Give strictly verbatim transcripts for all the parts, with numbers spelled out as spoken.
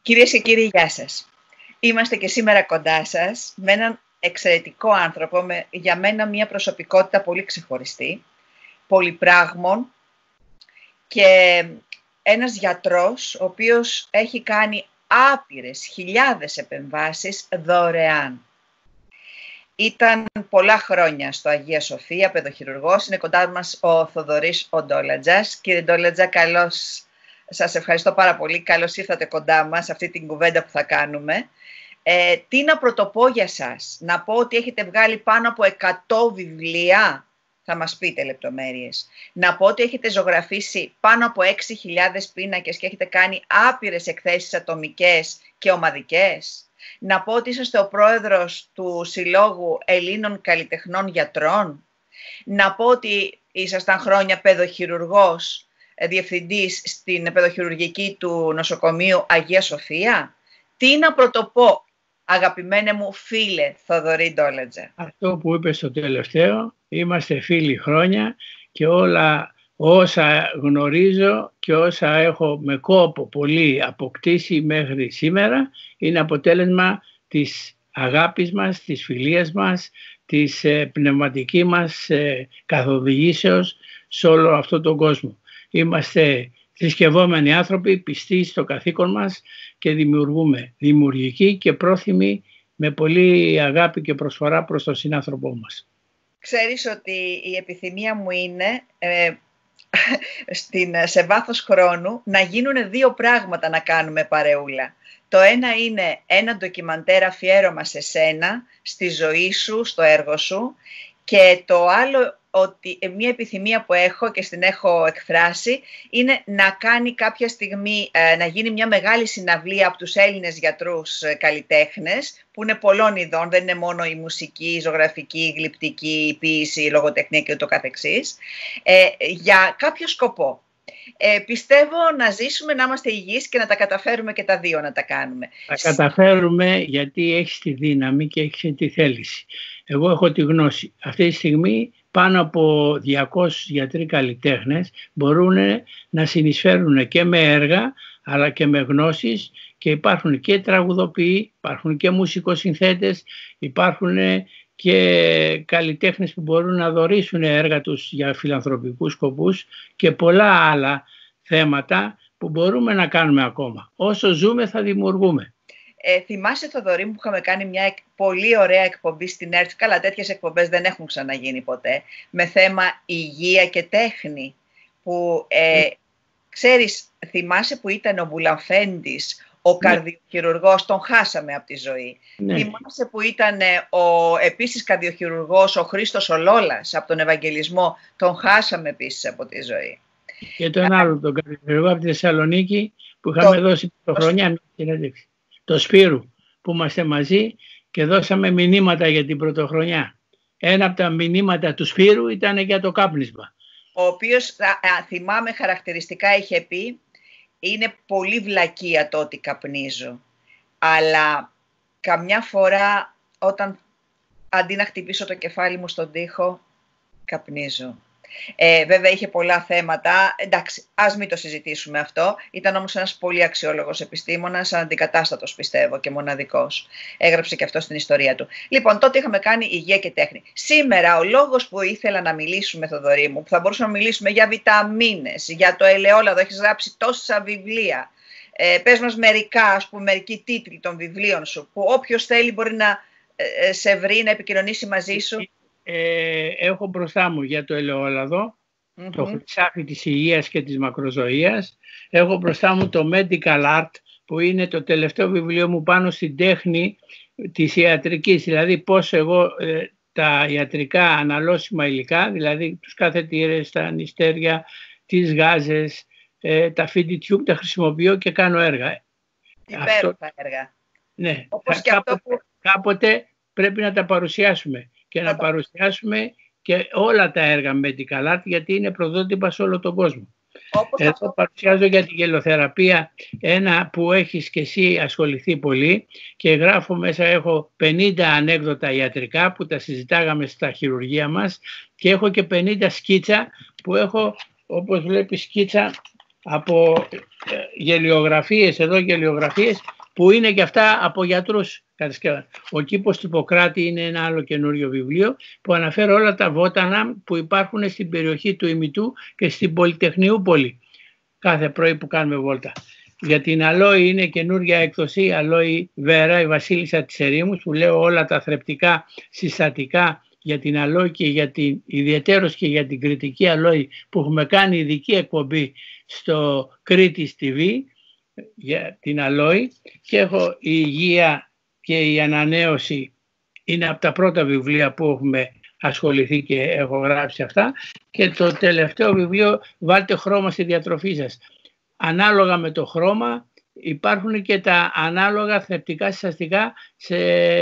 Κυρίες και κύριοι, γεια σας. Είμαστε και σήμερα κοντά σας με έναν εξαιρετικό άνθρωπο, με, για μένα μια προσωπικότητα πολύ ξεχωριστή, πολυπράγμων και ένας γιατρός, ο οποίος έχει κάνει άπειρες χιλιάδες επεμβάσεις δωρεάν. Ήταν πολλά χρόνια στο Αγία Σοφία, παιδοχειρουργός. Είναι κοντά μας ο Θοδωρής ο Ντόλατζας. Κύριε Ντόλατζα, καλώς, σας ευχαριστώ πάρα πολύ. Καλώς ήρθατε κοντά μας σε αυτή την κουβέντα που θα κάνουμε. Ε, τι να πρωτοπώ για σας? Να πω ότι έχετε βγάλει πάνω από εκατό βιβλία. Θα μας πείτε λεπτομέρειες. Να πω ότι έχετε ζωγραφίσει πάνω από έξι χιλιάδες πίνακες και έχετε κάνει άπειρες εκθέσεις ατομικές και ομαδικές. Να πω ότι είσαστε ο πρόεδρος του Συλλόγου Ελλήνων Καλλιτεχνών Γιατρών. Να πω ότι ήσασταν χρόνια παιδοχειρουργός, διευθυντής στην παιδοχειρουργική του νοσοκομείου Αγία Σοφία. Τι να πρωτοπώ, αγαπημένε μου φίλε Θοδωρή Ντόλατζα? Αυτό που είπες στο τελευταίο, είμαστε φίλοι χρόνια και όλα όσα γνωρίζω και όσα έχω με κόπο πολύ αποκτήσει μέχρι σήμερα είναι αποτέλεσμα της αγάπης μας, της φιλίας μας, της ε, πνευματικής μας ε, καθοδηγήσεως σε όλο αυτόν τον κόσμο. Είμαστε θρησκευόμενοι άνθρωποι, πιστοί στο καθήκον μας και δημιουργούμε, δημιουργικοί και πρόθυμοι με πολύ αγάπη και προσφορά προς τον συνάνθρωπό μας. Ξέρεις ότι η επιθυμία μου είναι ε, στην, σε βάθος χρόνου να γίνουν δύο πράγματα να κάνουμε παρεούλα. Το ένα είναι ένα ντοκιμαντέρ αφιέρωμα σε σένα, στη ζωή σου, στο έργο σου, και το άλλο, ότι μια επιθυμία που έχω και στην έχω εκφράσει, είναι να κάνει κάποια στιγμή, να γίνει μια μεγάλη συναυλία από τους Έλληνες γιατρούς καλλιτέχνες, που είναι πολλών ειδών, δεν είναι μόνο η μουσική, η ζωγραφική, η γλυπτική, η ποίηση, η λογοτεχνία και ούτω καθεξής, ε, για κάποιο σκοπό. Ε, πιστεύω να ζήσουμε, να είμαστε υγιείς και να τα καταφέρουμε και τα δύο να τα κάνουμε. Τα καταφέρουμε γιατί έχεις τη δύναμη και έχεις τη θέληση. Εγώ έχω τη γνώση. Αυτή τη στιγμή πάνω από διακόσιοι γιατροί καλλιτέχνες μπορούν να συνεισφέρουν και με έργα αλλά και με γνώσεις, και υπάρχουν και τραγουδοποιοί, υπάρχουν και μουσικοσυνθέτες, υπάρχουν και καλλιτέχνες που μπορούν να δωρήσουν έργα τους για φιλανθρωπικούς σκοπούς και πολλά άλλα θέματα που μπορούμε να κάνουμε ακόμα. Όσο ζούμε θα δημιουργούμε. Ε, θυμάσαι, Θοδωρή μου, που είχαμε κάνει μια πολύ ωραία εκπομπή στην ΕΡΤ? Καλά, τέτοιες εκπομπές δεν έχουν ξαναγίνει ποτέ, με θέμα υγεία και τέχνη, που ε, ξέρεις, θυμάσαι που ήταν ο Μπουλαμφέντης, ο ναι. καρδιοχειρουργός, τον χάσαμε από τη ζωή. Ναι. Θυμάσαι που ήταν ο επίσης καρδιοχειρουργός, ο Χρήστος ο Λόλας, από τον Ευαγγελισμό, τον χάσαμε επίσης από τη ζωή. Και τον άλλο, τον καρδιοχειρουργό από τη Θεσσαλονίκη, που είχαμε το... δώσει πρωτοχρονιά μια συνέντευξη. Το Σπύρου, που είμαστε μαζί και δώσαμε μηνύματα για την πρωτοχρονιά. Ένα από τα μηνύματα του Σπύρου ήταν για το κάπνισμα. Ο οποίος, α, α, θυμάμαι χαρακτηριστικά, είχε πει: είναι πολύ βλακεία το ότι καπνίζω, αλλά καμιά φορά όταν αντί να χτυπήσω το κεφάλι μου στον τοίχο, καπνίζω. Ε, βέβαια είχε πολλά θέματα, εντάξει, ας μην το συζητήσουμε αυτό. Ήταν όμως ένας πολύ αξιόλογος επιστήμονας, αντικατάστατος πιστεύω και μοναδικός. Έγραψε και αυτό στην ιστορία του. Λοιπόν, τότε είχαμε κάνει υγεία και τέχνη. Σήμερα ο λόγος που ήθελα να μιλήσουμε, Θοδωρή μου, που θα μπορούσαμε να μιλήσουμε για βιταμίνες, για το ελαιόλαδο, έχεις γράψει τόσα βιβλία. Ε, πες μας μερικά, ας πούμε, μερικοί τίτλοι των βιβλίων σου, που όποιος θέλει μπορεί να ε, σε βρει, να επικοινωνήσει μαζί σου. Ε, έχω μπροστά μου για το ελαιόλαδο, mm-hmm. το χρυσάφι της υγείας και της μακροζωίας. Έχω μπροστά μου το Medical Art, που είναι το τελευταίο βιβλίο μου πάνω στην τέχνη της ιατρικής, δηλαδή πώς εγώ ε, τα ιατρικά αναλώσιμα υλικά, δηλαδή τους καθετήρες, τα νηστέρια, τις γάζες, ε, τα feed tube, τα χρησιμοποιώ και κάνω έργα. Υπέροχα έργα. Ναι, όπως και κάποτε, αυτό που... κάποτε πρέπει να τα παρουσιάσουμε. Και να παρουσιάσουμε και όλα τα έργα Medical Art, γιατί είναι προδότυπα σε όλο τον κόσμο. Όπως Εδώ αυτό... παρουσιάζω για τη γελοθεραπεία ένα που έχεις και εσύ ασχοληθεί πολύ, και γράφω μέσα, έχω πενήντα ανέκδοτα ιατρικά που τα συζητάγαμε στα χειρουργεία μας, και έχω και πενήντα σκίτσα που έχω, όπως βλέπεις, σκίτσα από γελιογραφίες, εδώ γελιογραφίες που είναι και αυτά από γιατρούς. Ο κήπος του Ιπποκράτη είναι ένα άλλο καινούριο βιβλίο που αναφέρει όλα τα βότανα που υπάρχουν στην περιοχή του Ημιτού και στην Πολυτεχνιούπολη κάθε πρωί που κάνουμε βόλτα. Για την αλόη είναι καινούργια έκδοση, αλόη Βέρα, η βασίλισσα της ερήμους, που λέω όλα τα θρεπτικά συστατικά για την αλόη και για την, ιδιαιτέρως και για την κριτική αλόη που έχουμε κάνει ειδική εκπομπή στο Κρήτης τι βι για την αλόη, και έχω η υγεία και η ανανέωση, είναι από τα πρώτα βιβλία που έχουμε ασχοληθεί και έχω γράψει αυτά, και το τελευταίο βιβλίο βάλτε χρώμα στη διατροφή σας. Ανάλογα με το χρώμα υπάρχουν και τα ανάλογα θρεπτικά συστατικά σε,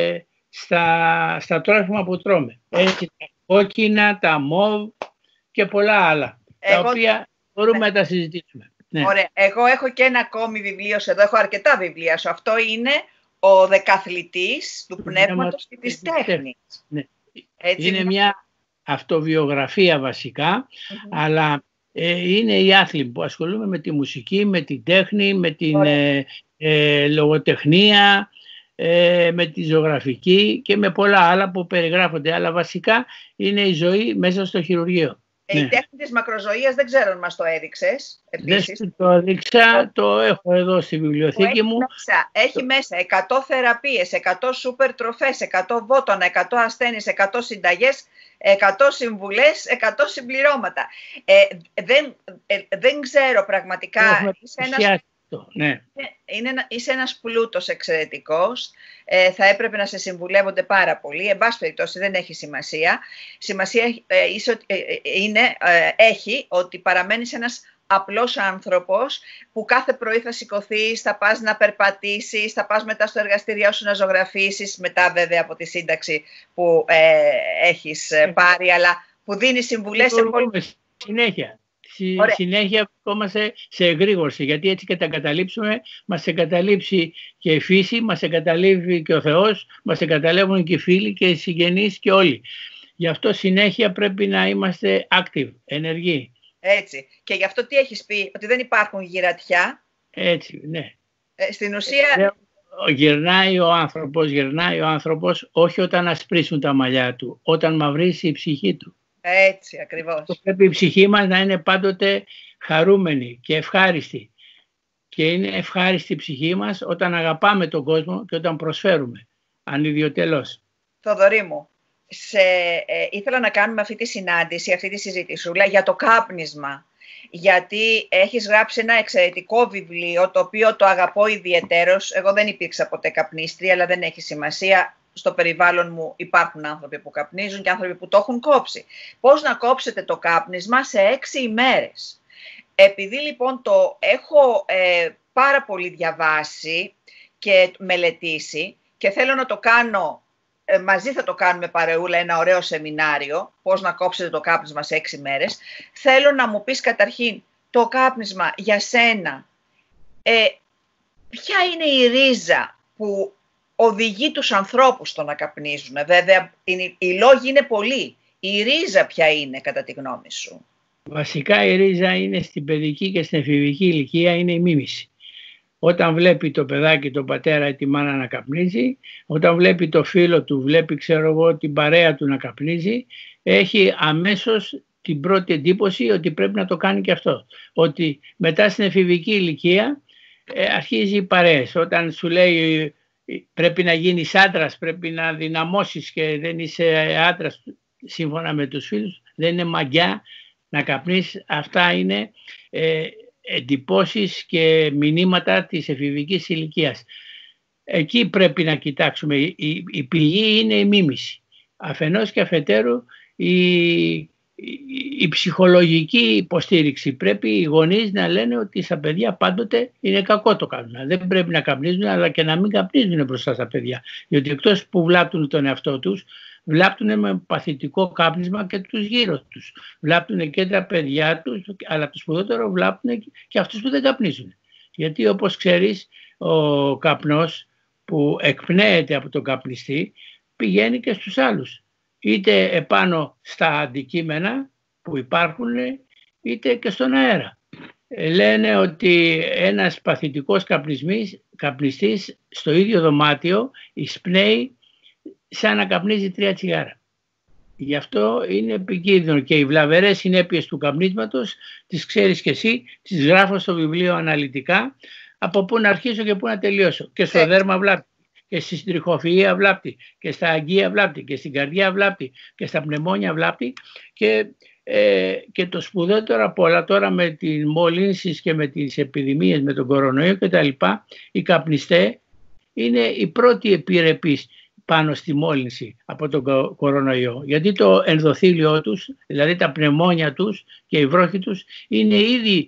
στα, στα τρόφιμα που τρώμε. Έχει τα κόκκινα, τα μοβ και πολλά άλλα, εγώ... τα οποία μπορούμε ναι. να τα συζητήσουμε. Ναι. Ωραία. Εγώ έχω και ένα ακόμη βιβλίο εδώ, έχω αρκετά βιβλία σου. Αυτό είναι ο Δεκαθλητής του Πνεύματος και της Τέχνης. Ναι. Έτσι είναι, είναι μια αυτοβιογραφία βασικά, mm-hmm. αλλά ε, είναι οι άθλοι που ασχολούμαι με τη μουσική, με την τέχνη, με την ε, ε, λογοτεχνία, ε, με τη ζωγραφική και με πολλά άλλα που περιγράφονται. Αλλά βασικά είναι η ζωή μέσα στο χειρουργείο. Ε, ναι. Η τέχνη της μακροζωίας δεν ξέρω αν μας το έδειξες. Επίσης. Δεν το έδειξα, το έχω εδώ στη βιβλιοθήκη έχει μου. Μέσα, έχει το... μέσα εκατό θεραπείες, εκατό σούπερ τροφές, εκατό βότανα, εκατό ασθένειες, εκατό συνταγές, εκατό συμβουλές, εκατό συμπληρώματα. Ε, δεν, ε, δεν ξέρω πραγματικά. Είσαι ένας, ναι. είναι ένα, είσαι ένας πλούτος εξαιρετικός. Ε, θα έπρεπε να σε συμβουλεύονται πάρα πολύ. Εν πάση περιπτώσει δεν έχει σημασία. Σημασία ε, είσαι, ε, είναι, ε, έχει ότι παραμένεις ένας απλός άνθρωπος που κάθε πρωί θα σηκωθείς, θα πας να περπατήσεις, θα πας μετά στο εργαστήριό σου να ζωγραφίσεις, μετά βέβαια από τη σύνταξη που ε, έχεις ε, πάρει, αλλά που δίνει συμβουλές σε πολλούς. Συνέχεια. Συ, συνέχεια βρισκόμαστε σε εγρήγορση, γιατί έτσι και τα εγκαταλείψουμε, μας εγκαταλείψει και η φύση, μας εγκαταλείψει και ο Θεός, μας εγκαταλείβουν και οι φίλοι και οι συγγενείς και όλοι. Γι' αυτό συνέχεια πρέπει να είμαστε active, ενεργοί. Έτσι. Και γι' αυτό τι έχεις πει, ότι δεν υπάρχουν γυρατιά. Έτσι, ναι. Ε, στην ουσία... Γυρνάει ο άνθρωπος, γυρνάει ο άνθρωπος όχι όταν ασπρίσουν τα μαλλιά του, όταν μαυρίσει η ψυχή του. Έτσι, ακριβώς. Το πρέπει η ψυχή μας να είναι πάντοτε χαρούμενη και ευχάριστη. Και είναι ευχάριστη η ψυχή μας όταν αγαπάμε τον κόσμο και όταν προσφέρουμε, ανιδιοτελώς. Θοδωρή μου, σε, ε, ήθελα να κάνουμε αυτή τη συνάντηση, αυτή τη συζήτησούλα για το κάπνισμα. Γιατί έχεις γράψει ένα εξαιρετικό βιβλίο, το οποίο το αγαπώ ιδιαιτέρως. Εγώ δεν υπήρξα ποτέ καπνίστρια, αλλά δεν έχει σημασία. Στο περιβάλλον μου υπάρχουν άνθρωποι που καπνίζουν και άνθρωποι που το έχουν κόψει. Πώς να κόψετε το κάπνισμα σε έξι ημέρες. Επειδή λοιπόν το έχω ε, πάρα πολύ διαβάσει και μελετήσει και θέλω να το κάνω, ε, μαζί θα το κάνουμε παρεούλα, ένα ωραίο σεμινάριο, πώς να κόψετε το κάπνισμα σε έξι ημέρες, θέλω να μου πεις καταρχήν το κάπνισμα για σένα, ε, ποια είναι η ρίζα που οδηγεί τους ανθρώπους στο να καπνίζουν. Βέβαια, οι λόγοι είναι πολλοί. Η ρίζα ποια είναι, κατά τη γνώμη σου? Βασικά η ρίζα είναι στην παιδική και στην εφηβική ηλικία, είναι η μίμηση. Όταν βλέπει το παιδάκι, τον πατέρα ή τη μάνα να καπνίζει, όταν βλέπει το φίλο του, βλέπει ξέρω εγώ την παρέα του να καπνίζει, έχει αμέσως την πρώτη εντύπωση ότι πρέπει να το κάνει και αυτό. Ότι μετά στην εφηβική ηλικία ε, αρχίζει οι παρέες. Όταν σου λέει πρέπει να γίνεις άντρας, πρέπει να δυναμώσεις και δεν είσαι άντρας σύμφωνα με τους φίλους, δεν είναι μαγιά να καπνίσεις. Αυτά είναι ε, εντυπώσεις και μηνύματα της εφηβικής ηλικίας. Εκεί πρέπει να κοιτάξουμε. Η, η, η πηγή είναι η μίμηση. Αφενός και αφετέρου η, η, η ψυχολογική υποστήριξη. Πρέπει οι γονείς να λένε ότι στα παιδιά πάντοτε είναι κακό το κάνουν. Δεν πρέπει να καπνίζουν, αλλά και να μην καπνίζουν μπροστά στα παιδιά. Διότι εκτός που βλάπτουν τον εαυτό τους, βλάπτουν με παθητικό κάπνισμα και τους γύρω τους. Βλάπτουν και τα παιδιά τους, αλλά το σπουδότερο βλάπτουν και αυτούς που δεν καπνίζουν. Γιατί όπως ξέρεις, ο καπνός που εκπνέεται από τον καπνιστή πηγαίνει και στους άλλους. Είτε επάνω στα αντικείμενα που υπάρχουν, είτε και στον αέρα. λένε ότι ένας παθητικός καπνιστής στο ίδιο δωμάτιο εισπνέει σαν να καπνίζει τρία τσιγάρα. Γι' αυτό είναι επικίνδυνο και οι βλαβερές συνέπειες του καπνίσματος τις ξέρεις και εσύ, τις γράφω στο βιβλίο αναλυτικά, από πού να αρχίσω και πού να τελειώσω. Και στο δέρμα βλάπτει, και στη στριχοφυΐα βλάπτει, και στα αγγεία βλάπτει, και στην καρδιά βλάπτει, και στα πνευμόνια βλάπτει. Και, ε, και το σπουδαιότερο από όλα τώρα με τις μολύνσεις και με τις επιδημίες, με τον κορονοϊό κτλ. Οι καπνιστές είναι οι πρώτοι επιρρεπείς πάνω στη μόλυνση από τον κορονοϊό. Γιατί το ενδοθήλιό τους, δηλαδή τα πνευμόνια τους και οι βρόχοι τους είναι ήδη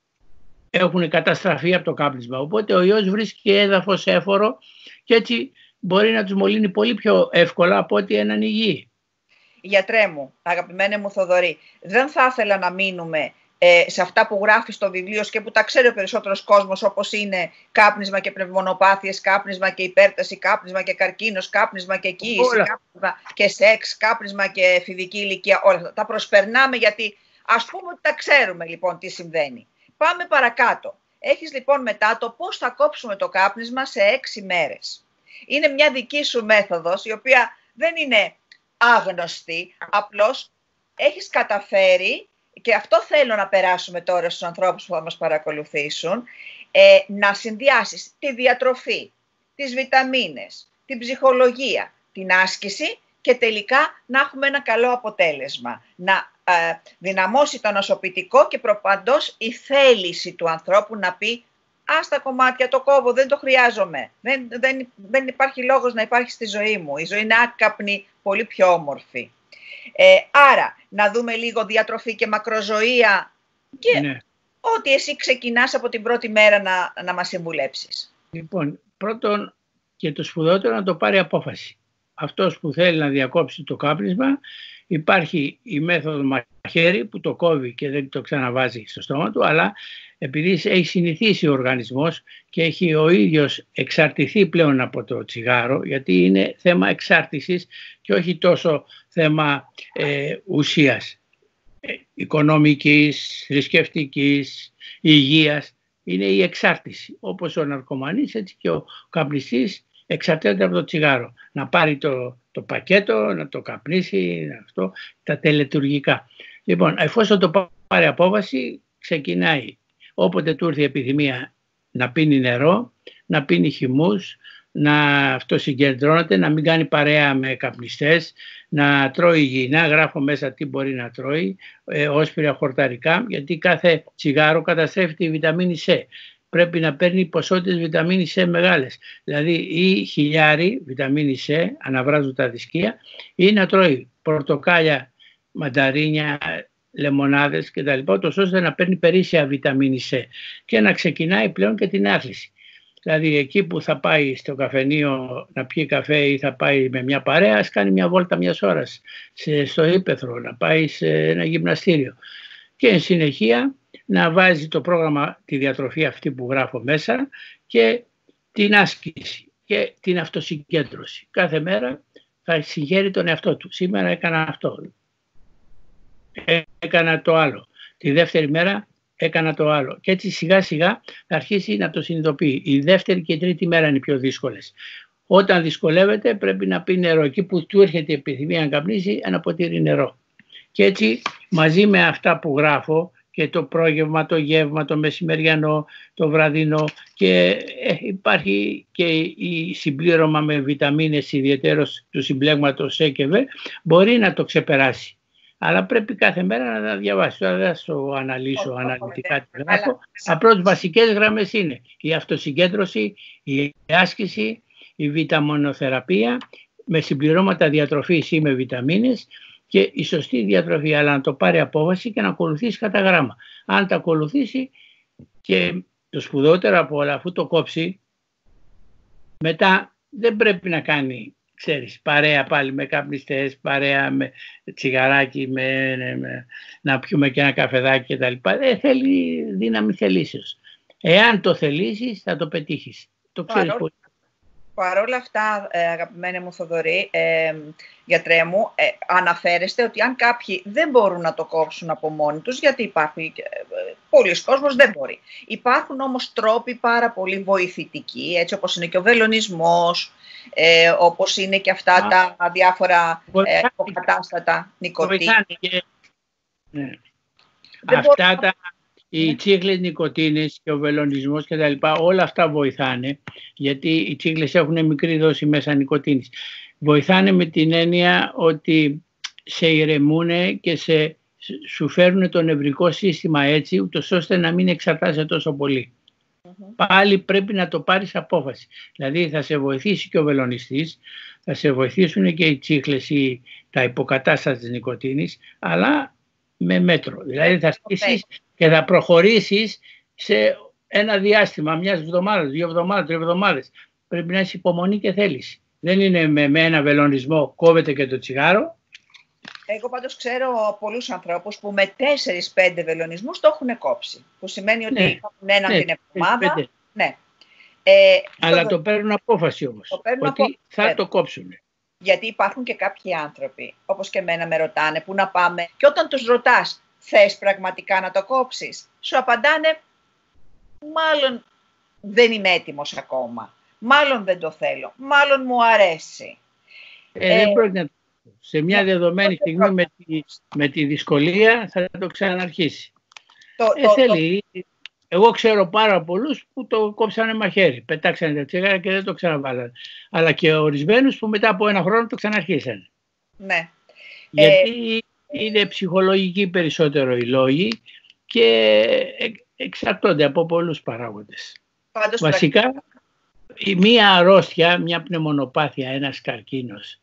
έχουν καταστραφεί από το κάπνισμα. Οπότε ο ιός βρίσκει έδαφος έφορο και έτσι μπορεί να τους μολύνει πολύ πιο εύκολα από ότι έναν υγιή. Γιατρέ μου, αγαπημένε μου Θοδωρή, δεν θα ήθελα να μείνουμε ε, σε αυτά που γράφει στο βιβλίο και που τα ξέρει ο περισσότερος κόσμος, όπως είναι κάπνισμα και πνευμονοπάθειες, κάπνισμα και υπέρταση, κάπνισμα και καρκίνος, κάπνισμα και κοίηση, κάπνισμα και σεξ, κάπνισμα και εφηβική ηλικία, όλα αυτά. Τα προσπερνάμε γιατί ας πούμε ότι τα ξέρουμε λοιπόν τι συμβαίνει. Πάμε παρακάτω. Έχεις λοιπόν μετά το πώς θα κόψουμε το κάπνισμα σε έξι μέρες. Είναι μια δική σου μέθοδος η οποία δεν είναι άγνωστη, απλώς έχεις καταφέρει, και αυτό θέλω να περάσουμε τώρα στους ανθρώπους που θα μας παρακολουθήσουν, ε, να συνδυάσεις τη διατροφή, τις βιταμίνες, την ψυχολογία, την άσκηση και τελικά να έχουμε ένα καλό αποτέλεσμα. Να ε, δυναμώσει το νοσοποιητικό και προπαντός η θέληση του ανθρώπου να πει «Ας τα κομμάτια, το κόβω, δεν το χρειάζομαι, δεν, δεν, δεν υπάρχει λόγος να υπάρχει στη ζωή μου, η ζωή είναι άκαπνη, πολύ πιο όμορφη». Ε, άρα, να δούμε λίγο διατροφή και μακροζωία και ναι. Ό,τι εσύ ξεκινάς από την πρώτη μέρα να, να μας συμβουλέψεις. Λοιπόν, πρώτον και το σπουδαιότερο να το πάρει απόφαση. Αυτός που θέλει να διακόψει το κάπνισμα, υπάρχει η μέθοδο μαχαίρι που το κόβει και δεν το ξαναβάζει στο στόμα του, αλλά επειδή έχει συνηθίσει ο οργανισμός και έχει ο ίδιος εξαρτηθεί πλέον από το τσιγάρο, γιατί είναι θέμα εξάρτησης και όχι τόσο θέμα ε, ουσίας, ε, οικονομικής, θρησκευτικής, υγείας, είναι η εξάρτηση. Όπως ο ναρκωμανής, έτσι και ο καπνιστής εξαρτάται από το τσιγάρο. Να πάρει το, το πακέτο, να το καπνίσει, αυτό, τα τελετουργικά. Λοιπόν, εφόσον το πάρει απόφαση, ξεκινάει. Όποτε του έρθει η επιθυμία να πίνει νερό, να πίνει χυμούς, να αυτοσυγκεντρώνεται, να μην κάνει παρέα με καπνιστές, να τρώει υγιεινά, γράφω μέσα τι μπορεί να τρώει, ε, όσπρια χορταρικά, γιατί κάθε τσιγάρο καταστρέφει τη βιταμίνη C. Πρέπει να παίρνει ποσότητες βιταμίνη C μεγάλες, δηλαδή ή χιλιάρι βιταμίνη C, αναβράζουν τα δισκία, ή να τρώει πορτοκάλια, μανταρίνια, λεμονάδες κτλ. Ώστε να παίρνει περίσσια βιταμίνη C και να ξεκινάει πλέον και την άθληση. Δηλαδή εκεί που θα πάει στο καφενείο να πιει καφέ ή θα πάει με μια παρέα, ας κάνει μια βόλτα μιας ώρας στο ύπαιθρο, να πάει σε ένα γυμναστήριο και εν συνεχεία να βάζει το πρόγραμμα, τη διατροφή αυτή που γράφω μέσα και την άσκηση και την αυτοσυγκέντρωση. Κάθε μέρα θα συγχαίρει τον εαυτό του. Σήμερα έκανα αυτό, έκανα το άλλο. Τη δεύτερη μέρα έκανα το άλλο. Και έτσι σιγά σιγά θα αρχίσει να το συνειδητοποιεί. Η δεύτερη και η τρίτη μέρα είναι οι πιο δύσκολες. Όταν δυσκολεύεται πρέπει να πει νερό. Εκεί που του έρχεται η επιθυμία να καπνίσει, ένα ποτήρι νερό. Και έτσι μαζί με αυτά που γράφω και το πρόγευμα, το γεύμα, το μεσημεριανό, το βραδινό και ε, υπάρχει και η συμπλήρωμα με βιταμίνες ιδιαιτέρως του συμπλέγματος C και V, μπορεί να το ξεπεράσει. Αλλά πρέπει κάθε μέρα να τα διαβάσει. Τώρα δεν θα το αναλύσω αναλυτικά τι γράφω. Απλώς βασικές γραμμές είναι η αυτοσυγκέντρωση, η άσκηση, η βιταμινοθεραπεία με συμπληρώματα διατροφής ή με βιταμίνες και η σωστή διατροφή. Αλλά να το πάρει απόφαση και να ακολουθήσει κατά γράμμα. Αν τα ακολουθήσει και το σπουδαιότερο από όλα, αφού το κόψει, μετά δεν πρέπει να κάνει, ξέρεις, παρέα πάλι με καπνιστές, παρέα με τσιγαράκι, με, με, να πιούμε και ένα καφεδάκι κτλ. Δεν θέλει δύναμη θελήσεως. Εάν το θελήσεις θα το πετύχεις. Το ξέρεις πολύ. Παρ' όλα αυτά, ε, αγαπημένη μου Θοδωρή, ε, γιατρέ μου, ε, αναφέρεστε ότι αν κάποιοι δεν μπορούν να το κόψουν από μόνοι τους, γιατί υπάρχουν, ε, πολλοί κόσμος δεν μπορεί. Υπάρχουν όμως τρόποι πάρα πολύ βοηθητικοί, έτσι όπως είναι και ο βελονισμός, ε, όπως είναι και αυτά Α, τα διάφορα ε, υποκατάστατα νοικοτήνη. Ναι. Αυτά τα... Οι τσίχλες νοικοτήνης και ο βελονισμός και τα λοιπά, όλα αυτά βοηθάνε, γιατί οι τσίχλες έχουν μικρή δόση μέσα νοικοτήνης. Βοηθάνε με την έννοια ότι σε ηρεμούν και σε, σου φέρνουν το νευρικό σύστημα έτσι, ούτως ώστε να μην εξαρτάσαι τόσο πολύ. Mm-hmm. Πάλι πρέπει να το πάρεις απόφαση. Δηλαδή θα σε βοηθήσει και ο βελονιστής, θα σε βοηθήσουν και οι τσίχλες ή τα υποκατάστατα της νοικοτήνης, αλλά με μέτρο. Δηλαδή θα στήσεις και θα προχωρήσεις σε ένα διάστημα, μιας εβδομάδας, δύο εβδομάδες, τρεις εβδομάδες. Πρέπει να έχει υπομονή και θέληση. Δεν είναι με, με ένα βελονισμό κόβεται και το τσιγάρο. Εγώ πάντως ξέρω πολλούς ανθρώπους που με τέσσερις πέντε βελονισμούς το έχουν κόψει. Που σημαίνει ότι ναι, έχουν έναν ναι, την εβδομάδα. Ναι. Ε, Αλλά το, το παίρνουν απόφαση όμως, το ότι απόφαση. θα ε, το κόψουν. Γιατί υπάρχουν και κάποιοι άνθρωποι, όπως και εμένα με ρωτάνε, που να πάμε και όταν τους ρωτάς, θες πραγματικά να το κόψεις, σου απαντάνε, μάλλον δεν είμαι έτοιμος ακόμα, μάλλον δεν το θέλω, μάλλον μου αρέσει. Ε, ε, δεν πρόκειται να το σε μια δεδομένη στιγμή με τη, με τη δυσκολία θα το ξαναρχίσει. Το, ε, το, θέλει. Το... Εγώ ξέρω πάρα πολλούς που το κόψανε μαχαίρι, πετάξανε τα τσιγάρα και δεν το ξαναβάλανε. Αλλά και ορισμένους που μετά από ένα χρόνο το ξαναρχίσανε. Ναι. Γιατί ε... είναι ψυχολογικοί περισσότερο οι λόγοι και εξαρτώνται από πολλούς παράγοντες. Πάντως, βασικά, πρακτικά... η μία αρρώστια, μια πνευμονοπάθεια, ένας καρκίνος,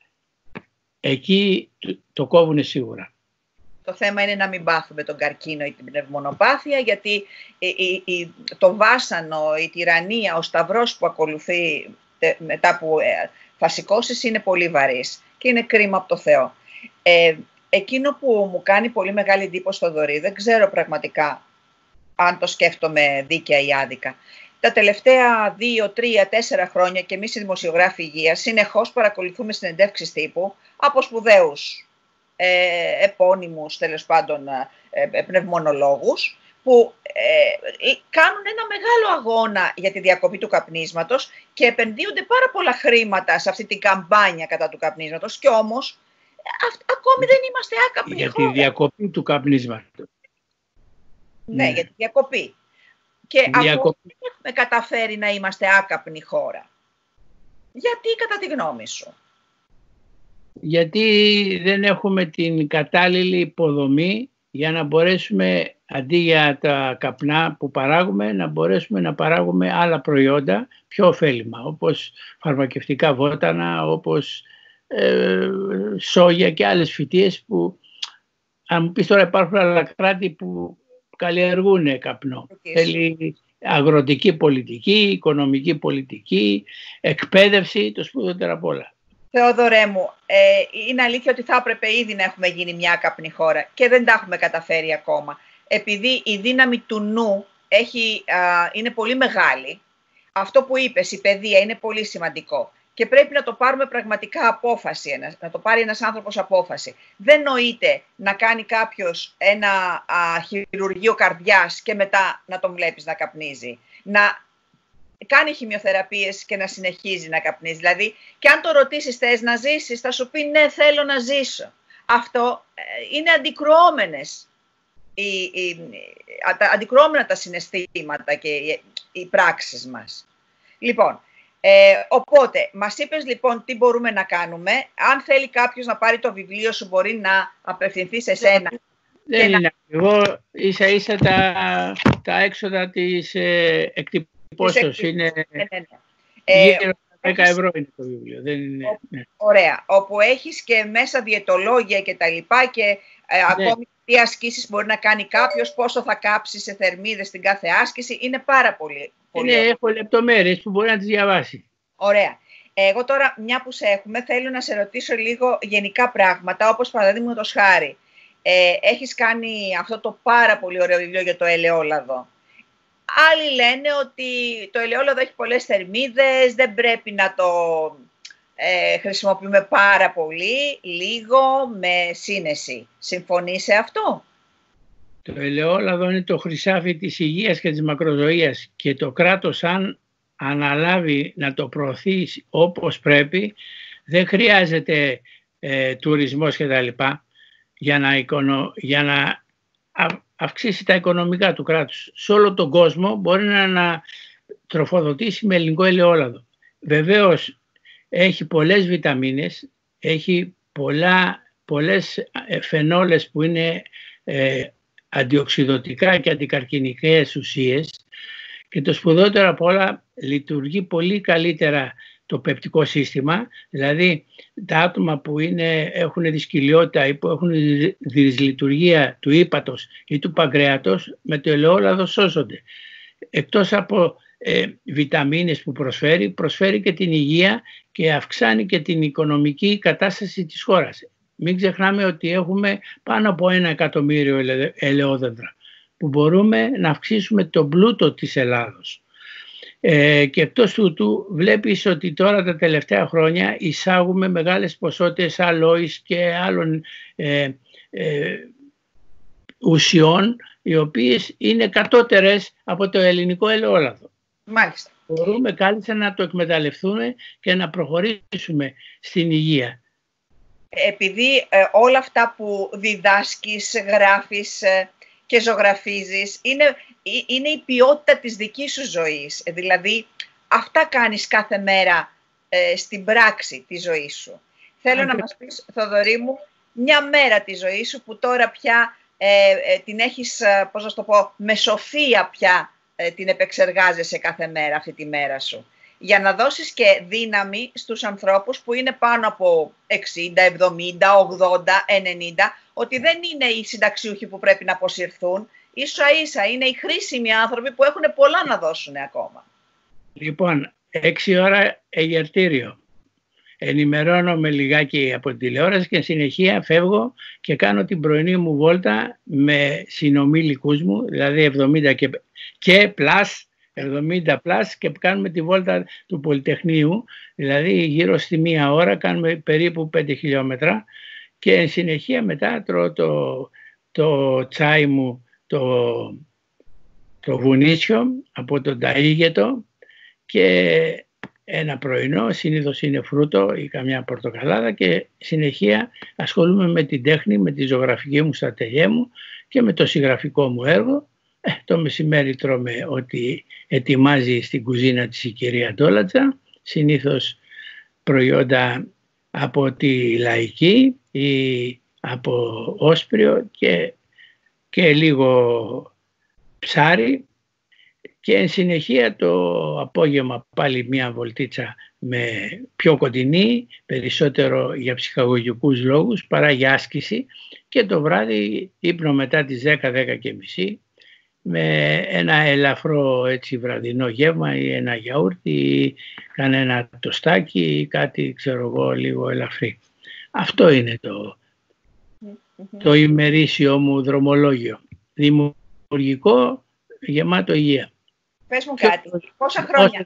εκεί το κόβουνε σίγουρα. Το θέμα είναι να μην πάθουμε τον καρκίνο ή την πνευμονοπάθεια, γιατί η, η, η, το βάσανο, η τυραννία, ο σταυρός που ακολουθεί μετά που ε, θα σηκώσεις είναι πολύ βαρύς και είναι κρίμα από το Θεό. Ε, εκείνο που μου κάνει πολύ μεγάλη εντύπωση στο Θοδωρή, δεν ξέρω πραγματικά αν το σκέφτομαι δίκαια ή άδικα. Τα τελευταία δύο, τρία, τέσσερα χρόνια και εμείς οι δημοσιογράφοι υγείας συνεχώς παρακολουθούμε συνεντεύξεις τύπου από σπουδαίους ε, επώνυμους, τέλος πάντων, ε, πνευμονολόγους, που ε, κάνουν ένα μεγάλο αγώνα για τη διακοπή του καπνίσματος και επενδύονται πάρα πολλά χρήματα σε αυτή την καμπάνια κατά του καπνίσματος και όμως α, ακόμη δεν είμαστε άκαπνοι για χώρα. τη διακοπή του καπνίσματος. Ναι, ναι, για τη διακοπή. Και διακοπή. Ακόμα δεν έχουμε καταφέρει να είμαστε άκαπνη χώρα. Γιατί κατά τη γνώμη σου? Γιατί δεν έχουμε την κατάλληλη υποδομή για να μπορέσουμε αντί για τα καπνά που παράγουμε να μπορέσουμε να παράγουμε άλλα προϊόντα πιο ωφέλιμα, όπως φαρμακευτικά βότανα, όπως ε, σόγια και άλλες φυτίες που αν μου πεις τώρα υπάρχουν άλλα κράτη που καλλιεργούν καπνό. Θέλει αγροτική πολιτική, οικονομική πολιτική, εκπαίδευση, το σπουδαιότερο απ' όλα. Θεόδωρέ μου, ε, είναι αλήθεια ότι θα έπρεπε ήδη να έχουμε γίνει μια άκαπνη χώρα και δεν τα έχουμε καταφέρει ακόμα. Επειδή η δύναμη του νου έχει, α, είναι πολύ μεγάλη, αυτό που είπες, η παιδεία είναι πολύ σημαντικό και πρέπει να το πάρουμε πραγματικά απόφαση, να το πάρει ένας άνθρωπος απόφαση. Δεν νοείται να κάνει κάποιος ένα α, χειρουργείο καρδιάς και μετά να τον βλέπεις να καπνίζει. Να κάνει χημειοθεραπείες και να συνεχίζει να καπνίζει. Δηλαδή, και αν το ρωτήσεις θες να ζήσεις, θα σου πει ναι, θέλω να ζήσω. Αυτό ε, είναι αντικρουόμενες, οι, οι, τα, αντικρουόμενα τα συναισθήματα και οι, οι πράξεις μας. Λοιπόν, ε, οπότε, μας είπες λοιπόν τι μπορούμε να κάνουμε. Αν θέλει κάποιος να πάρει το βιβλίο σου, μπορεί να απευθυνθεί σε σένα. Δεν είναι να... εγώ ίσα ίσα τα, τα έξοδα της ε, εκτυπώσεως. Πόσος είναι, ναι, ναι, ναι. Γύρω στα δέκα ευρώ είναι το βιβλίο. Δεν είναι, ο, ναι. Ωραία. Όπου έχεις και μέσα διαιτολόγια και τα λοιπά και ε, ναι. ακόμη τι ασκήσεις μπορεί να κάνει κάποιος, πόσο θα κάψει σε θερμίδες στην κάθε άσκηση. Είναι πάρα πολύ. πολύ ναι, έχω λεπτομέρειες που μπορεί να τις διαβάσει. Ωραία. Εγώ τώρα, μια που σε έχουμε, θέλω να σε ρωτήσω λίγο γενικά πράγματα, όπως παραδείγματος χάρη. Ε, έχεις κάνει αυτό το πάρα πολύ ωραίο βιβλίο για το ελαιόλαδο. Άλλοι λένε ότι το ελαιόλαδο έχει πολλές θερμίδες, δεν πρέπει να το ε, χρησιμοποιούμε πάρα πολύ, λίγο, με σύνεση. Συμφωνείς σε αυτό? Το ελαιόλαδο είναι το χρυσάφι της υγείας και της μακροζωίας και το κράτος αν αναλάβει να το προωθεί όπως πρέπει, δεν χρειάζεται ε, τουρισμός και τα λοιπά για να, οικονο, για να αυξήσει τα οικονομικά του κράτους. Σε όλο τον κόσμο μπορεί να, να τροφοδοτήσει με ελληνικό ελαιόλαδο. Βεβαίως έχει πολλές βιταμίνες, έχει πολλά, πολλές φαινόλες που είναι ε, αντιοξυδωτικά και αντικαρκινικές ουσίες και το σπουδότερο απ' όλα λειτουργεί πολύ καλύτερα το πεπτικό σύστημα, δηλαδή τα άτομα που είναι, έχουν δυσκολιότητα ή που έχουν δυσλειτουργία του ύπατος ή του παγκρέατος με το ελαιόλαδο σώζονται. Εκτός από ε, βιταμίνες που προσφέρει, προσφέρει και την υγεία και αυξάνει και την οικονομική κατάσταση της χώρας. Μην ξεχνάμε ότι έχουμε πάνω από ένα εκατομμύριο ελε, ελαιόδεντρα που μπορούμε να αυξήσουμε τον πλούτο της Ελλάδος. Ε, και εκτός τούτου βλέπεις ότι τώρα τα τελευταία χρόνια εισάγουμε μεγάλες ποσότητες αλόης και άλλων ε, ε, ουσιών οι οποίες είναι κατώτερες από το ελληνικό ελαιόλαδο. Μάλιστα. Μπορούμε κάλλιστα να το εκμεταλλευτούμε και να προχωρήσουμε στην υγεία. Επειδή ε, όλα αυτά που διδάσκεις, γράφεις ε, και ζωγραφίζεις είναι, είναι η ποιότητα της δικής σου ζωής. Δηλαδή αυτά κάνεις κάθε μέρα ε, στην πράξη της ζωής σου. Θέλω να μας πεις, Θοδωρή μου, μια μέρα της ζωής σου που τώρα πια ε, ε, την έχεις, ε, πώς να το πω, με σοφία πια ε, την επεξεργάζεσαι κάθε μέρα αυτή τη μέρα σου. Για να δώσεις και δύναμη στους ανθρώπους που είναι πάνω από εξήντα, εβδομήντα, ογδόντα, ενενήντα, ότι δεν είναι οι συνταξιούχοι που πρέπει να αποσυρθούν, ίσα ίσα είναι οι χρήσιμοι άνθρωποι που έχουν πολλά να δώσουν ακόμα. Λοιπόν, έξι ώρα εγερτήριο. Ενημερώνομαι λιγάκι από την τηλεόραση και συνεχεία φεύγω και κάνω την πρωινή μου βόλτα με συνομήλικούς μου, δηλαδή εβδομήντα και, και πλάς, εβδομήντα πλάς και κάνουμε τη βόλτα του Πολυτεχνείου, δηλαδή γύρω στη μία ώρα κάνουμε περίπου πέντε χιλιόμετρα και εν συνεχεία μετά τρώω το, το τσάι μου, το, το βουνίσιο από τον ταΐγετο και ένα πρωινό, συνήθως είναι φρούτο ή καμιά πορτοκαλάδα και συνεχεία ασχολούμαι με την τέχνη, με τη ζωγραφική μου στα ατελιέ μου και με το συγγραφικό μου έργο. Ε, το μεσημέρι τρώμε ό,τι ετοιμάζει στην κουζίνα της η κυρία Ντόλατζα, συνήθως προϊόντα από τη Λαϊκή ή από όσπριο και, και λίγο ψάρι και εν συνεχεία το απόγευμα πάλι μια βολτίτσα με πιο κοντινή, περισσότερο για ψυχαγωγικούς λόγους παρά για άσκηση και το βράδυ ύπνο μετά τις δέκα, δέκα και μισή με ένα ελαφρό έτσι βραδινό γεύμα ή ένα γιαούρτι ή κανένα τοστάκι ή κάτι ξέρω εγώ λίγο ελαφρύ. Αυτό είναι το, το ημερήσιο μου δρομολόγιο. Δημιουργικό, γεμάτο υγεία. Πες μου κάτι, πόσα χρόνια.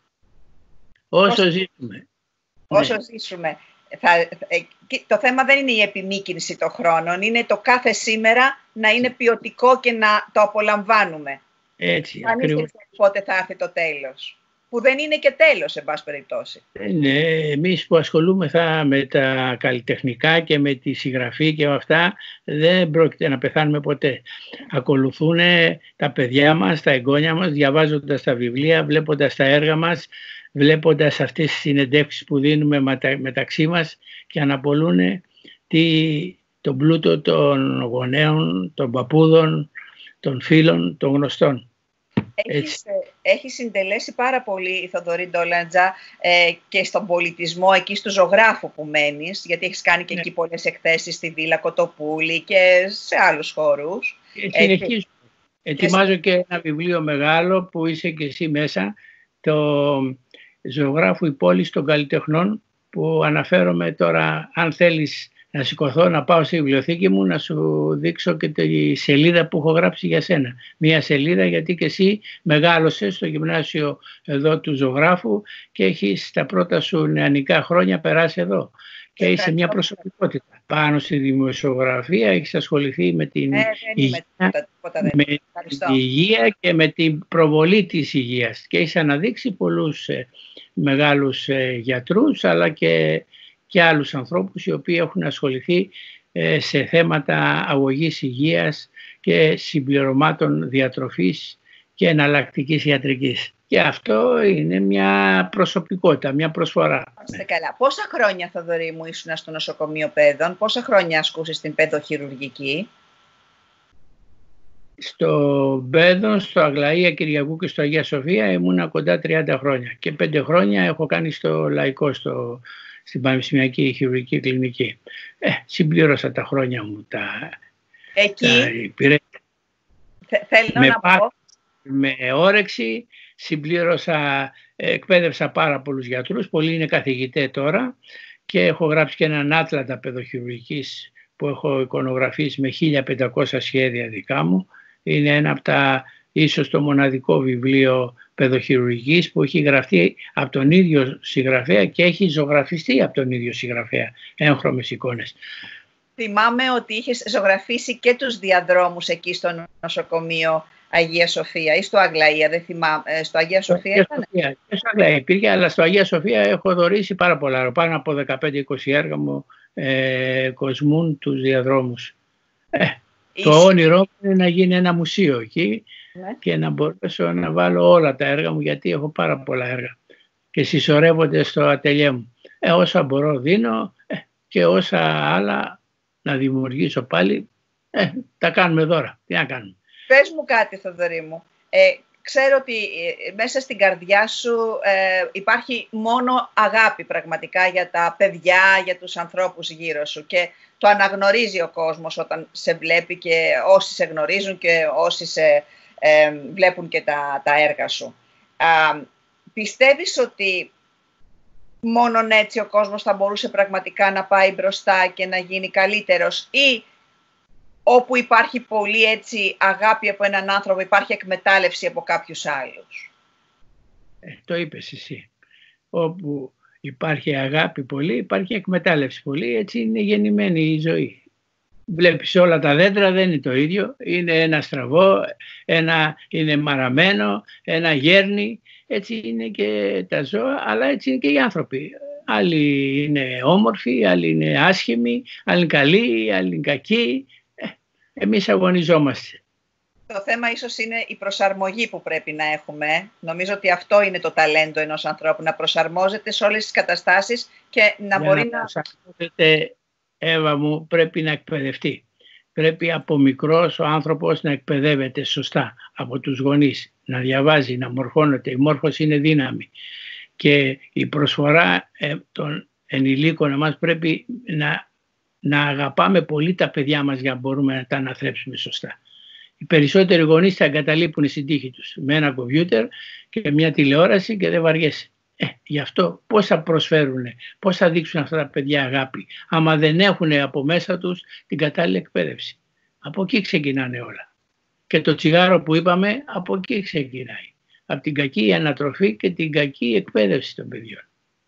Όσο, όσο ζήσουμε. Όσο ναι. ζήσουμε. Θα, το θέμα δεν είναι η επιμήκυνση των χρόνων, είναι το κάθε σήμερα να είναι ποιοτικό και να το απολαμβάνουμε. Έτσι, αν ακριβώς. είστε πότε θα έρθει το τέλος, που δεν είναι και τέλος, εν πάση περιπτώσει. Ναι, εμείς που ασχολούμεθα με τα καλλιτεχνικά και με τη συγγραφή και με αυτά, δεν πρόκειται να πεθάνουμε ποτέ. Ακολουθούν τα παιδιά μας, τα εγγόνια μας, διαβάζοντας τα βιβλία, βλέποντας τα έργα μας, βλέποντας αυτές τις συνεντεύξεις που δίνουμε μεταξύ μας και αναπολούν τον πλούτο των γονέων, των παππούδων, των φίλων, των γνωστών. Έχεις, έχεις συντελέσει πάρα πολύ, Θοδωρή Ντόλατζα, ε, και στον πολιτισμό εκεί στο ζωγράφο που μένεις, γιατί έχεις κάνει και ναι. εκεί πολλές εκθέσεις στη Βίλα Κοτοπούλη και σε άλλους χώρους. Ε, συνεχίζω. Ετοιμάζω και ένα βιβλίο μεγάλο που είσαι και εσύ μέσα, το ζωγράφου «Η πόλη των καλλιτεχνών», που αναφέρομαι τώρα, αν θέλεις να σηκωθώ να πάω στη βιβλιοθήκη μου να σου δείξω και τη σελίδα που έχω γράψει για σένα. Μία σελίδα γιατί και εσύ μεγάλωσες στο γυμνάσιο εδώ του ζωγράφου και έχεις τα πρώτα σου νεανικά χρόνια περάσει εδώ. Και είσαι μια προσωπικότητα. Πάνω στη δημοσιογραφία έχεις ασχοληθεί με την ε, υγεία, τίποτα, με την υγεία και με την προβολή της υγείας. Και έχεις αναδείξει πολλούς ε, μεγάλους ε, γιατρούς αλλά και, και άλλους ανθρώπους οι οποίοι έχουν ασχοληθεί ε, σε θέματα αγωγής υγείας και συμπληρωμάτων διατροφής και εναλλακτικής ιατρικής. Και αυτό είναι μια προσωπικότητα, μια προσφορά. Είστε καλά. Πόσα χρόνια, Θοδωρή μου, ήσουν στο νοσοκομείο παιδών, πόσα χρόνια ασκούσες την παιδοχειρουργική? Στο Παιδών, στο Αγλαία Κυριακού και στο Αγία Σοφία ήμουνα κοντά τριάντα χρόνια. Και πέντε χρόνια έχω κάνει στο Λαϊκό, στο, στην Πανεπιστημιακή Χειρουργική Κλινική. Ε, συμπλήρωσα τα χρόνια μου, τα, εκεί, τα υπηρέτητα. Θέλω με να πά, πω. Με όρεξη συμπλήρωσα, εκπαίδευσα πάρα πολλούς γιατρούς, πολλοί είναι καθηγητές τώρα και έχω γράψει και έναν άτλαντα παιδοχειρουργικής που έχω εικονογραφήσει με χίλια πεντακόσια σχέδια δικά μου. Είναι ένα από τα, ίσως το μοναδικό βιβλίο παιδοχειρουργικής που έχει γραφτεί από τον ίδιο συγγραφέα και έχει ζωγραφιστεί από τον ίδιο συγγραφέα, έγχρωμες εικόνες. Θυμάμαι ότι είχες ζωγραφίσει και τους διαδρόμους εκεί στο νοσοκομείο Αγία Σοφία ή στο Αγλαία, δεν θυμάμαι, στο Αγία Σοφία ήταν. Σοφία, και στο Αγλαία υπήρχε, αλλά στο Αγία Σοφία έχω δωρήσει πάρα πολλά, πάνω από δεκαπέντε είκοσι έργα μου ε, κοσμούν τους διαδρόμους. Ε, το όνειρό μου είναι να γίνει ένα μουσείο εκεί, ναι, και να μπορέσω να βάλω όλα τα έργα μου, γιατί έχω πάρα πολλά έργα και συσσωρεύονται στο ατελιέ μου. Ε, όσα μπορώ δίνω ε, και όσα άλλα να δημιουργήσω πάλι, ε, τα κάνουμε δώρα. Τι να κάνουμε. Πες μου κάτι, Θοδωρή μου. Ε, ξέρω ότι ε, μέσα στην καρδιά σου ε, υπάρχει μόνο αγάπη πραγματικά για τα παιδιά, για τους ανθρώπους γύρω σου και το αναγνωρίζει ο κόσμος όταν σε βλέπει και όσοι σε γνωρίζουν και όσοι σε ε, βλέπουν και τα, τα έργα σου. Α, πιστεύεις ότι μόνον έτσι ο κόσμος θα μπορούσε πραγματικά να πάει μπροστά και να γίνει καλύτερος, ή όπου υπάρχει πολύ έτσι αγάπη από έναν άνθρωπο υπάρχει εκμετάλλευση από κάποιους άλλους? Ε, το είπες εσύ. Όπου υπάρχει αγάπη πολύ, υπάρχει εκμετάλλευση πολύ, έτσι είναι γεννημένη η ζωή. Βλέπεις όλα τα δέντρα δεν είναι το ίδιο, είναι ένα στραβό, ένα είναι μαραμένο, ένα γέρνει, έτσι είναι και τα ζώα, αλλά έτσι είναι και οι άνθρωποι. Άλλοι είναι όμορφοι, άλλοι είναι άσχημοι, άλλοι είναι καλοί, άλλοι είναι κακοί. Εμείς αγωνιζόμαστε. Το θέμα ίσως είναι η προσαρμογή που πρέπει να έχουμε. Νομίζω ότι αυτό είναι το ταλέντο ενός ανθρώπου, να προσαρμόζεται σε όλες τις καταστάσεις και να Για μπορεί να... να... προσαρμόζεται, Εύα μου, πρέπει να εκπαιδευτεί. Πρέπει από μικρός ο άνθρωπος να εκπαιδεύεται σωστά από τους γονείς, να διαβάζει, να μορφώνεται. Η μόρφωση είναι δύναμη. Και η προσφορά ε, των ενηλίκων εμάς πρέπει να να αγαπάμε πολύ τα παιδιά μας για να μπορούμε να τα αναθρέψουμε σωστά. Οι περισσότεροι γονείς θα εγκαταλείπουν στην τύχη τους με ένα κομπιούτερ και μια τηλεόραση και δεν βαριέσαι. Ε, γι' αυτό πώς θα προσφέρουν, πώς θα δείξουν αυτά τα παιδιά αγάπη, άμα δεν έχουν από μέσα τους την κατάλληλη εκπαίδευση. Από εκεί ξεκινάνε όλα. Και το τσιγάρο που είπαμε, από εκεί ξεκινάει. Από την κακή ανατροφή και την κακή εκπαίδευση των παιδιών.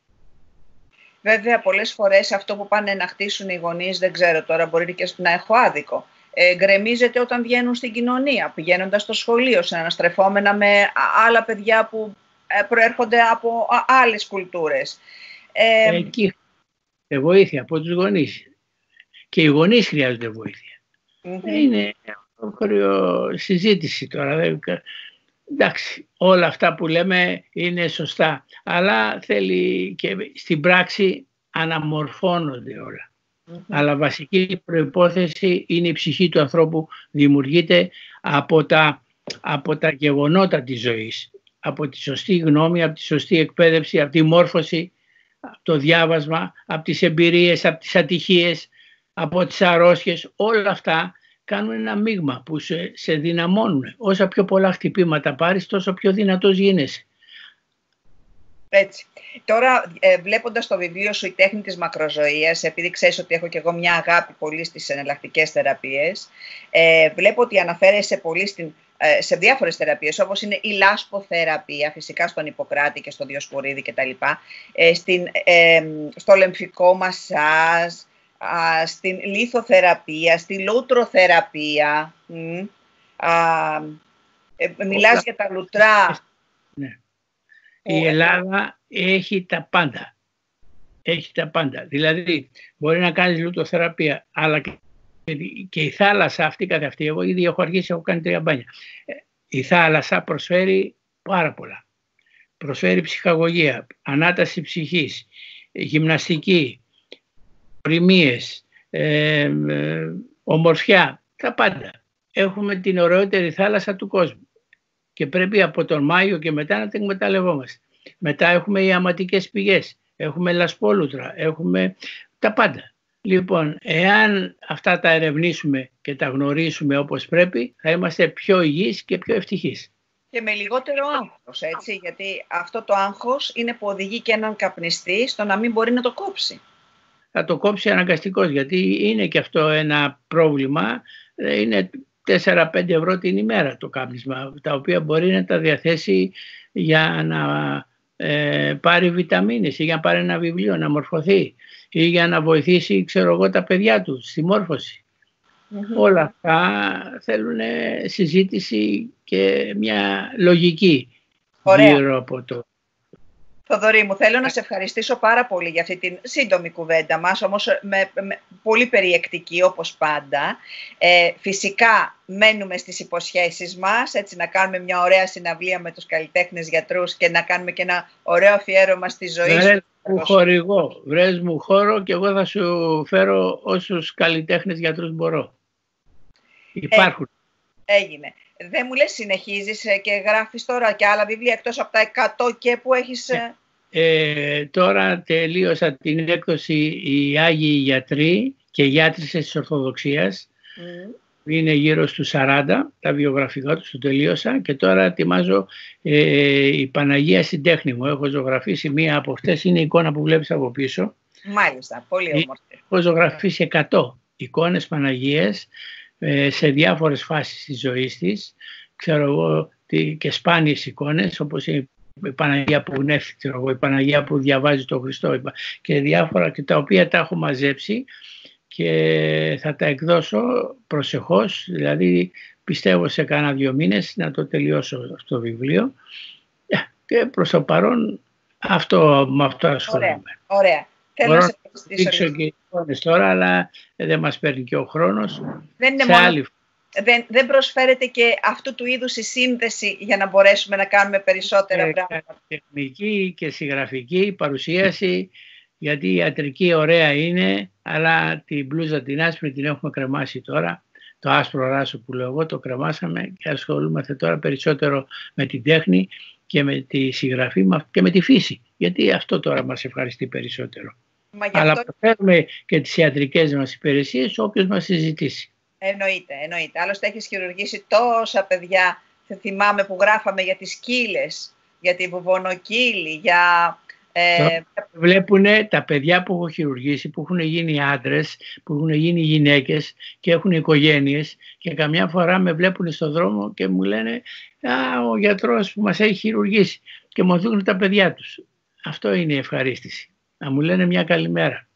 Βέβαια, πολλές φορές αυτό που πάνε να χτίσουν οι γονείς, δεν ξέρω τώρα, μπορεί και να έχω άδικο, ε, γκρεμίζεται όταν βγαίνουν στην κοινωνία, πηγαίνοντας στο σχολείο, συναναστρεφόμενα με άλλα παιδιά που ε, προέρχονται από άλλες κουλτούρες. Ε, Εκεί χρειάζεται βοήθεια από τους γονείς. Και οι γονείς χρειάζονται βοήθεια. Mm-hmm. Είναι μια συζήτηση τώρα. Εντάξει, όλα αυτά που λέμε είναι σωστά, αλλά θέλει και στην πράξη αναμορφώνονται όλα. Mm-hmm. Αλλά βασική προϋπόθεση είναι η ψυχή του ανθρώπου, δημιουργείται από τα, από τα γεγονότα της ζωής, από τη σωστή γνώμη, από τη σωστή εκπαίδευση, από τη μόρφωση, από το διάβασμα, από τις εμπειρίες, από τις ατυχίες, από τις αρρώστιες, όλα αυτά κάνουν ένα μείγμα που σε, σε δυναμώνουν. Όσα πιο πολλά χτυπήματα πάρεις, τόσο πιο δυνατός γίνεσαι. Έτσι. Τώρα, ε, βλέποντας το βιβλίο σου «Η τέχνη της μακροζωίας», επειδή ξέρεις ότι έχω και εγώ μια αγάπη πολύ στις εναλλακτικές θεραπείες, ε, βλέπω ότι αναφέρεσαι πολύ στην, ε, σε διάφορες θεραπείες, όπως είναι η λάσποθεραπεία, φυσικά στον Ιπποκράτη και στο Διοσπορίδη κτλ., ε, στην, ε, στο λεμφικό μασάζ, α, στην λιθοθεραπεία, στη λούτροθεραπεία. Μ, α, ε, μιλάς για τα λουτρά. Ναι. Η Ελλάδα έχει τα πάντα. Έχει τα πάντα. Δηλαδή, μπορεί να κάνεις λουτοθεραπεία, αλλά και η θάλασσα αυτή καθ' αυτή, εγώ ήδη έχω αρχίσει, έχω κάνει τρία μπάνια. Η θάλασσα προσφέρει πάρα πολλά. Προσφέρει ψυχαγωγία, ανάταση ψυχής, γυμναστική, οριμίες, ε, ε, ομορφιά, τα πάντα. Έχουμε την ωραιότερη θάλασσα του κόσμου. Και πρέπει από τον Μάιο και μετά να την εκμεταλλευόμαστε. Μετά έχουμε ιαματικές πηγές, έχουμε λασπόλουτρα, έχουμε τα πάντα. Λοιπόν, εάν αυτά τα ερευνήσουμε και τα γνωρίσουμε όπως πρέπει, θα είμαστε πιο υγιείς και πιο ευτυχείς. Και με λιγότερο άγχος, έτσι, γιατί αυτό το άγχος είναι που οδηγεί και έναν καπνιστή στο να μην μπορεί να το κόψει. Θα το κόψει αναγκαστικώς, γιατί είναι και αυτό ένα πρόβλημα, είναι τέσσερα πέντε ευρώ την ημέρα το κάπνισμα, τα οποία μπορεί να τα διαθέσει για να ε, πάρει βιταμίνες ή για να πάρει ένα βιβλίο, να μορφωθεί ή για να βοηθήσει, ξέρω εγώ, τα παιδιά του στη μόρφωση. Mm-hmm. Όλα αυτά θέλουν συζήτηση και μια λογική. Ωραία. Γύρω από το... Θοδωρή μου, θέλω να σε ευχαριστήσω πάρα πολύ για αυτή την σύντομη κουβέντα μας, όμως με, με, πολύ περιεκτική όπως πάντα. Ε, φυσικά μένουμε στις υποσχέσεις μας, έτσι να κάνουμε μια ωραία συναυλία με τους καλλιτέχνες γιατρούς και να κάνουμε και ένα ωραίο αφιέρωμα στη ζωή Βρες σου. Μου χορηγώ, βρες μου χώρο και εγώ θα σου φέρω όσους καλλιτέχνες γιατρούς μπορώ. Υπάρχουν. Ε, έγινε. Δεν μου λες, συνεχίζεις και γράφεις τώρα και άλλα βιβλία εκτός από τα εκατό και που έχεις... Ε, ε, τώρα τελείωσα την έκδοση «Οι Άγιοι Γιατροί και Γιάτρισσες της Ορθοδοξίας». Mm. Είναι γύρω στους σαράντα, τα βιογραφικά τους το τελείωσα και τώρα ετοιμάζω ε, η Παναγία στην τέχνη μου. Έχω ζωγραφίσει μία από αυτές, είναι η εικόνα που βλέπεις από πίσω. Μάλιστα, πολύ όμορφη. Έχω ζωγραφίσει εκατό εικόνες Παναγίας ε, σε διάφορες φάσεις της ζωής της. Ξέρω εγώ και σπάνιες εικόνες, όπως η Παναγία που γνέφει, ξέρω εγώ, η Παναγία που διαβάζει τον Χριστό και διάφορα, και τα οποία τα έχω μαζέψει και θα τα εκδώσω προσεχώς, δηλαδή πιστεύω σε κάνα δύο μήνες να το τελειώσω αυτό το βιβλίο και προς το παρόν αυτό, με αυτό ασχολούμαι. Ωραία, ωραία. Θέλω Μπορώ να σε δείξω και εικόνες τώρα, αλλά δεν μας παίρνει και ο χρόνος. Δεν είναι σε μόνο... άλλη... Δεν, δεν προσφέρεται και αυτού του είδους η σύνδεση για να μπορέσουμε να κάνουμε περισσότερα και πράγματα. Τεχνική και συγγραφική παρουσίαση, γιατί η ιατρική ωραία είναι, αλλά την μπλούζα την άσπρη την έχουμε κρεμάσει τώρα. Το άσπρο ράσο που λέω εγώ το κρεμάσαμε και ασχολούμαστε τώρα περισσότερο με την τέχνη και με τη συγγραφή και με τη φύση. Γιατί αυτό τώρα μας ευχαριστεί περισσότερο. Αλλά αυτό... προσφέρουμε και τις ιατρικές μας υπηρεσίες όποιος μας συζητήσει. Εννοείται, εννοείται. Άλλωστε έχεις χειρουργήσει τόσα παιδιά. Θυμάμαι που γράφαμε για τις κύλες, για τη βουβονοκύλη, για... Ε... Βλέπουν τα παιδιά που έχω χειρουργήσει, που έχουν γίνει άντρες, που έχουν γίνει γυναίκες και έχουν οικογένειες και καμιά φορά με βλέπουν στον δρόμο και μου λένε «Α, ο γιατρός που μας έχει χειρουργήσει» και μου δίνουν τα παιδιά τους. Αυτό είναι η ευχαρίστηση. Να μου λένε μια καλημέρα.